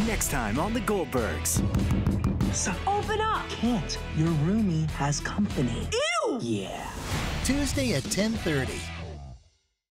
Next time on the Goldbergs. So, Open up! can't. Your roomie has company. Ew! Yeah. Tuesday at 10:30.